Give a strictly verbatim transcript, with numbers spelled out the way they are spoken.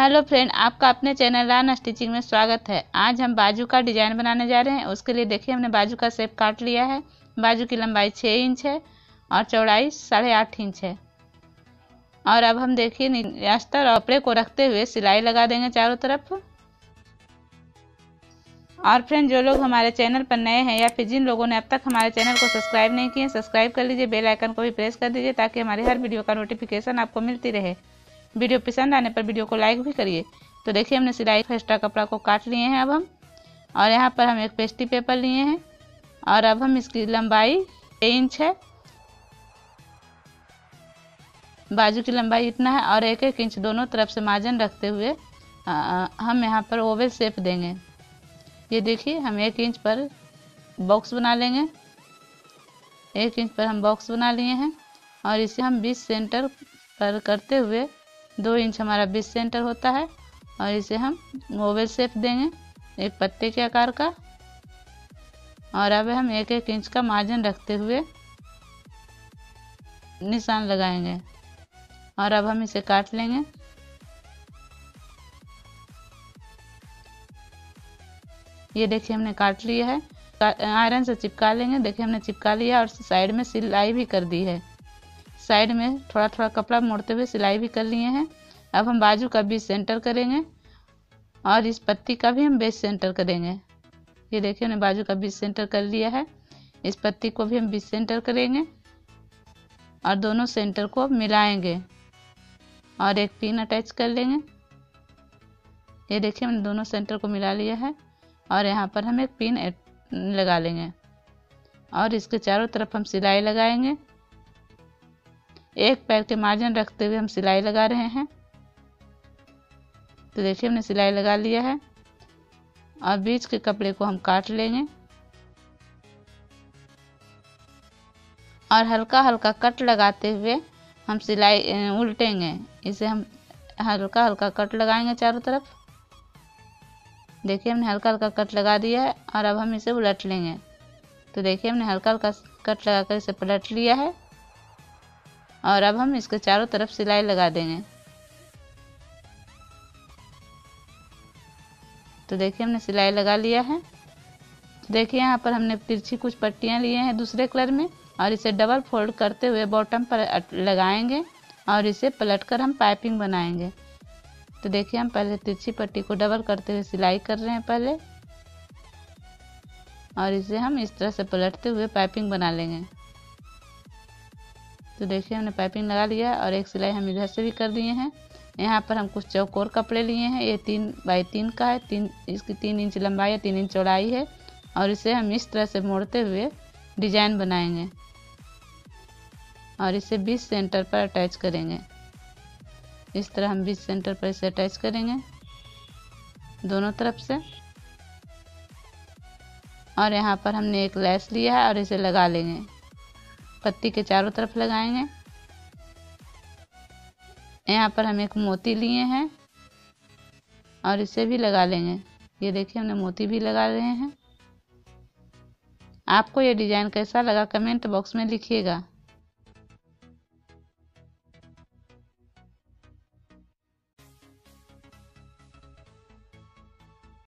Hello friend, आपका अपने channel रान stitching में स्वागत है। आज हम बाजू का डिजाइन बनाने जा रहे हैं। उसके लिए देखिए हमने बाजू का शेप काट लिया है। बाजू की लंबाई छः इंच है और चौड़ाई साढ़े आठ इंच है। और अब हम देखिए अस्तर और कपड़े को रखते हुए सिलाई लगा देंगे चारों तरफ। और फ्रेंड, जो लोग हमारे चैनल पर नए हैं या फिर जिन लोगों ने अब तक हमारे चैनल को सब्सक्राइब नहीं किए, सब्सक्राइब कर लीजिए, बेल आइकन को भी प्रेस कर दीजिए ताकि हमारी हर वीडियो का नोटिफिकेशन आपको मिलती रहे। वीडियो पसंद आने पर वीडियो को लाइक भी करिए। तो देखिए हमने सिलाई का एक्स्ट्रा कपड़ा को काट लिए हैं अब हम, और यहाँ पर हम एक पेस्ट्री पेपर लिए हैं और अब हम इसकी लंबाई छः इंच है। बाजू की लंबाई इतना है और एक एक इंच दोनों तरफ से मार्जिन रखते हुए आ, हम यहाँ पर ओवल शेप देंगे। ये देखिए हम एक इंच पर बॉक्स बना लेंगे। एक इंच पर हम बॉक्स बना लिए हैं और इसे हम बीस सेंटर पर करते हुए दो इंच हमारा बीस सेंटर होता है और इसे हम ओवल शेप देंगे एक पत्ते के आकार का। और अब हम एक एक इंच का मार्जिन रखते हुए निशान लगाएंगे और अब हम इसे काट लेंगे। ये देखिए हमने काट लिया है। आयरन से चिपका लेंगे। देखिए हमने चिपका लिया और साइड में सिलाई भी कर दी है। साइड में थोड़ा थोड़ा कपड़ा मोड़ते हुए सिलाई भी कर लिए हैं। अब हम बाजू का बीस सेंटर करेंगे और इस पत्ती का भी हम बीस सेंटर करेंगे। ये देखिए हमने बाजू का बीस सेंटर कर लिया है। इस पत्ती को भी हम बीस सेंटर करेंगे और दोनों सेंटर को मिलाएंगे और एक पिन अटैच कर लेंगे। ये देखिए हमने दोनों सेंटर को मिला लिया है और यहाँ पर हम एक पिन लगा लेंगे और इसके चारों तरफ हम सिलाई लगाएंगे। एक पैर के मार्जिन रखते हुए हम सिलाई लगा रहे हैं। तो देखिए हमने सिलाई लगा लिया है और बीच के कपड़े को हम काट लेंगे और हल्का हल्का कट लगाते हुए हम सिलाई उल्टेंगे। इसे हम हल्का हल्का कट लगाएंगे चारों तरफ। देखिए हमने हल्का हल्का कट लगा दिया है और अब हम इसे उलट लेंगे। तो देखिए हमने हल्का हल्का कट लगाकर इसे पलट लिया है और अब हम इसके चारों तरफ सिलाई लगा देंगे। तो देखिए हमने सिलाई लगा लिया है। देखिए यहाँ पर हमने तिरछी कुछ पट्टियाँ लिए हैं दूसरे कलर में और इसे डबल फोल्ड करते हुए बॉटम पर लगाएंगे और इसे पलटकर हम पाइपिंग बनाएंगे। तो देखिए हम पहले तिरछी पट्टी को डबल करते हुए सिलाई कर रहे हैं पहले, और इसे हम इस तरह से पलटते हुए पाइपिंग बना लेंगे। तो देखिए हमने पाइपिंग लगा लिया और एक सिलाई हम इधर से भी कर दिए हैं। यहाँ पर हम कुछ चौकोर कपड़े लिए हैं। ये तीन बाई तीन का है। तीन इसकी तीन इंच लंबाई है, तीन इंच चौड़ाई है और इसे हम इस तरह से मोड़ते हुए डिजाइन बनाएंगे और इसे बीस सेंटर पर अटैच करेंगे। इस तरह हम बीस सेंटर पर इसे अटैच करेंगे दोनों तरफ से। और यहाँ पर हमने एक लैस लिया है और इसे लगा लेंगे। पत्ती के चारों तरफ लगाएंगे। यहाँ पर हम एक मोती लिए हैं और इसे भी लगा लेंगे। ये देखिए हमने मोती भी लगा रहे हैं। आपको ये डिजाइन कैसा लगा कमेंट बॉक्स में लिखिएगा।